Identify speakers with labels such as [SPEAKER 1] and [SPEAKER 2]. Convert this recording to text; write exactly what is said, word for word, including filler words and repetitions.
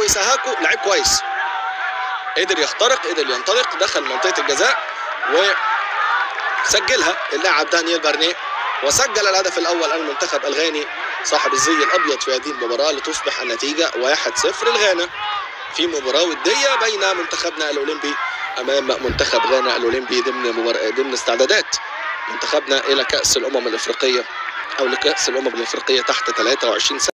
[SPEAKER 1] ساهاكو لعيب كويس، قدر يخترق، قدر ينطلق، دخل منطقه الجزاء وسجلها اللاعب دانيال بارنيه، وسجل الهدف الاول المنتخب الغاني صاحب الزي الابيض في هذه المباراه، لتصبح النتيجه واحد صفر لغانا في مباراه وديه بين منتخبنا الاولمبي امام منتخب غانا الاولمبي ضمن مبار... ضمن استعدادات منتخبنا الى كاس الامم الافريقيه او لكاس الامم الافريقيه تحت ثلاثة وعشرين سنة.